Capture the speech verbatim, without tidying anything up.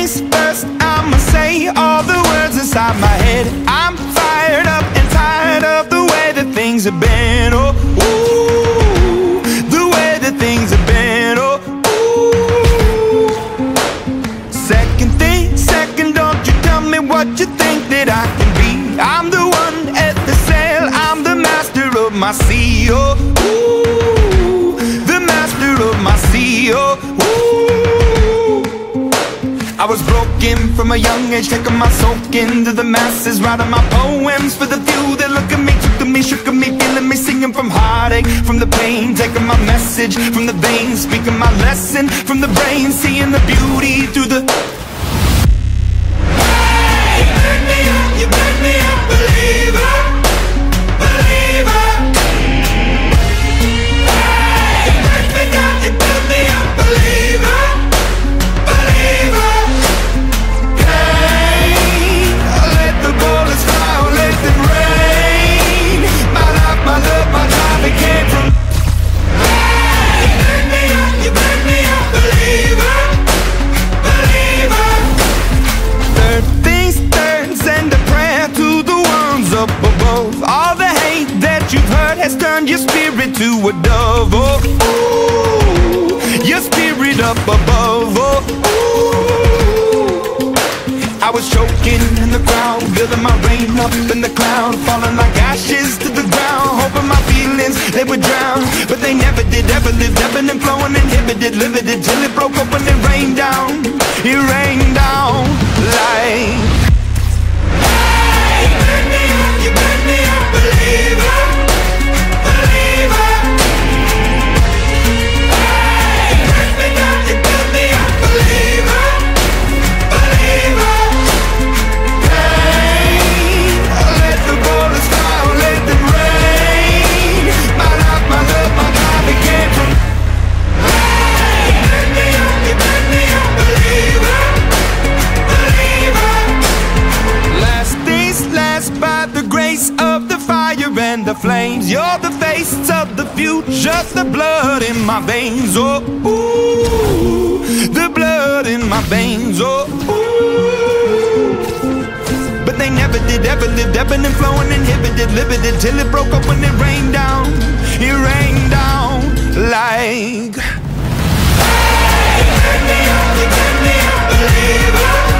things first, I'ma say all the words inside my head. I'm fired up and tired of the way that things have been. Oh, ooh, the way that things have been. Oh, ooh. Second thing, second, don't you tell me what you think that I can be. I'm the one at the sail, I'm the master of my sea. Oh, ooh, the master of my sea. Oh, ooh. I was broken from a young age, taking my soak into the masses, writing my poems for the few that look at me, took to me, shook at me, feeling me, singing from heartache, from the pain, taking my message from the veins, speaking my lesson from the brain, seeing the beauty through the... Hey, you burn me up, you burn me up, believer, believer. Hey, you burn me down, you burn me up, believer, believer. Hey, let the bullets fly, or let them rain. My life, my love, my time, it came from... Hey, you burn me up, you burn me up, believer, believer. Third things third, send a prayer to the ones up above. All the hate that you've heard has turned your spirit to a dove. Oh, ooh, your spirit up above. Oh, ooh. I was choking in the crowd, building my rain up in the cloud, falling like ashes to the ground, hoping my feelings, they would drown. But they never did, ever lived, ebbing and flowing, inhibited, limited, till it broke open and rained down. It rained down like... Hey, you burn me up, you burn me up, believer, believer. Hey, you burn me down, you burn me up, believer, believer. Hey, let the bullets fly, or let them rain. My life, my love, my time, it came from... Hey, you burn me up, you burn me up, believer, believer. Last things last, by the grace of the fire and the flames. You're the face of the future, the blood in my veins. Oh, ooh, the blood in my veins. Oh, ooh. But they never did, ever lived, ebbing and flowing, inhibited, limited, till it broke up when it rained down. It rained down like... Hey, you burn me up, you burn me up, believer.